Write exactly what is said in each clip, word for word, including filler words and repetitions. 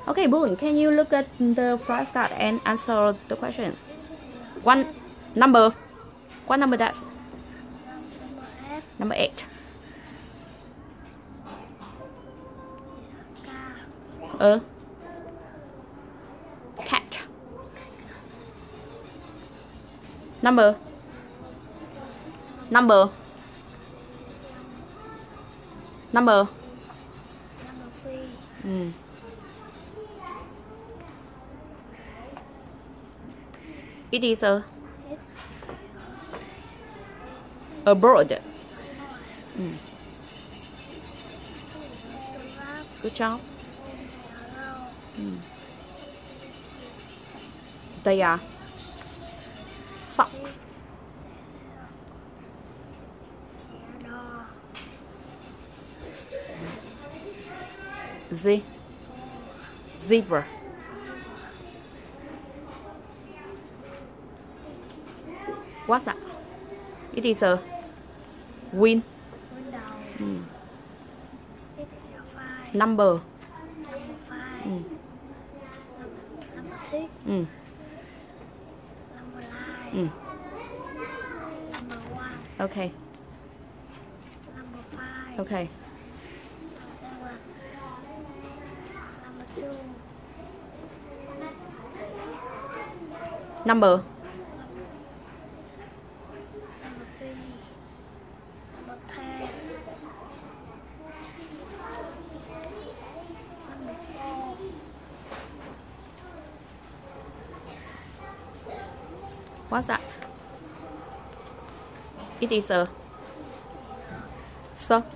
Okay, Boon, can you look at the flashcard and answer the questions? One number. What number that's? Number eight. A cat. Number. Number. Number. Mm. It is a a bird. Mm. Good job. Mm. They are socks. Z zebra. What's that? It is a win. Mm. Number. Mm. Mm. Mm. Okay. Okay. Number. What's that? It is a so.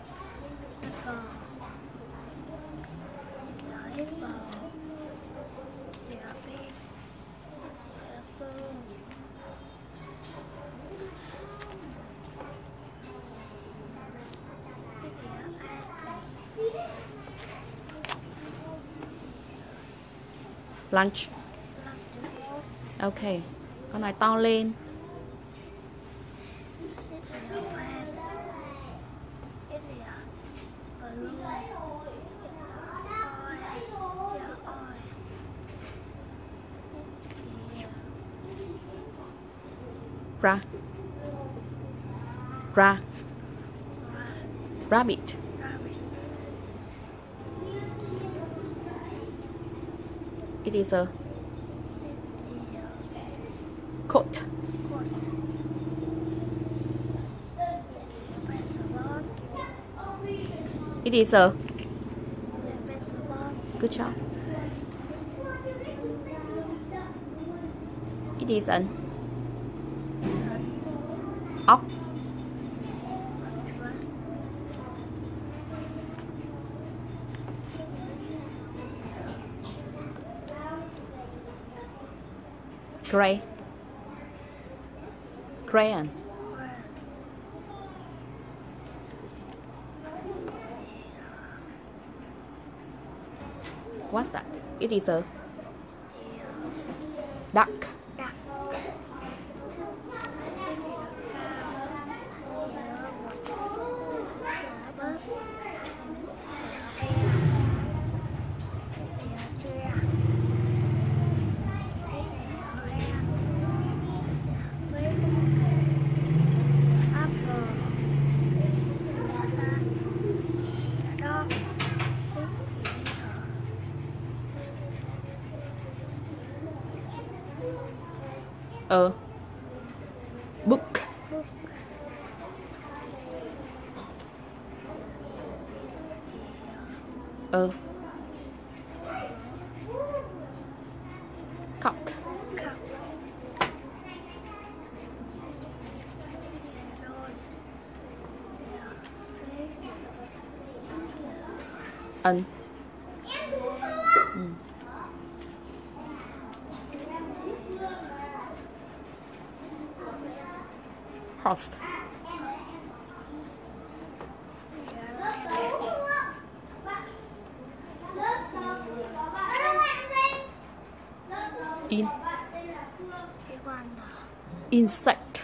Lunch. Okay. Con này to lên. Ra. Ra. Rabbit. It is a coat. It is a good job. It is an ox. Gray. Crayon. What's that? It is a duck. A book. A cock. An mm. Horse. In insect.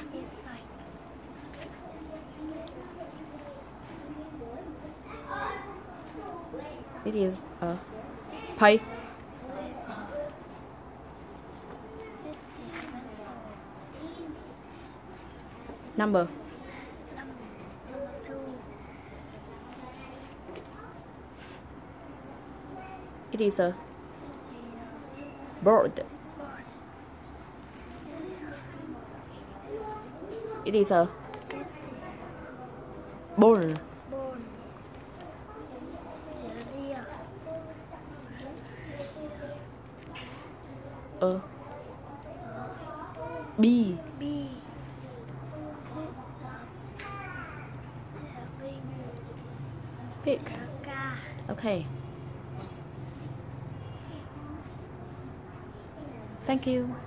It is a pie. Number. It is a bird. It is a ball. A bee. Pig. Okay. Thank you.